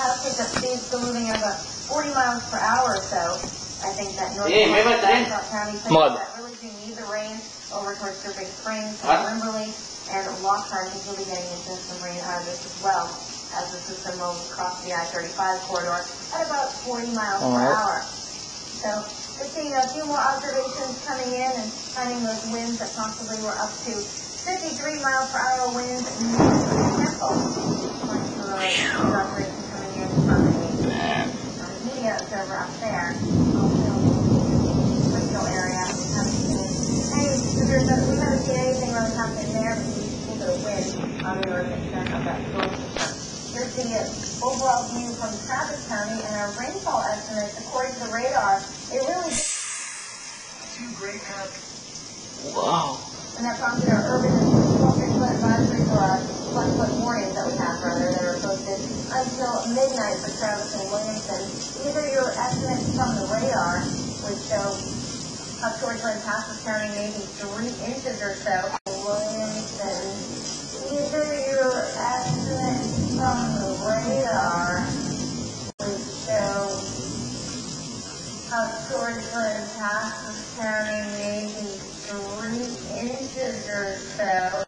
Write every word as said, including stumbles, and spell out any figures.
has picked up speed, still moving at about forty miles per hour or so. I think that North Scott County places that really do need the rain over towards Big Springs and Limberley, and Lockhart is really getting into some rain out of this as well, as the system rolls across the I thirty-five corridor at about forty miles per hour. So we're seeing a few more observations coming in and finding those winds that possibly were up to fifty-three mile per hour winds in Temple. According to the observation coming in from the uh, media observer up there. Area. We haven't seen any severe, we haven't seen anything really happening there, but we see a little bit of wind on the northern extent of that storm system. Here's the overall view from Travis County, and our rainfall estimates, according to the radar, it really two great happenings. Wow. And that prompted our urban twelve-foot advisories, or our flood warnings that we have, rather, that are posted until midnight for Travis and Williamson. These are your estimates from the radar, which show up towards Lynn Passes County, maybe three inches or so. Williamson, these are your estimates from the radar, which show up towards Lynn Passes County, maybe three inches or so.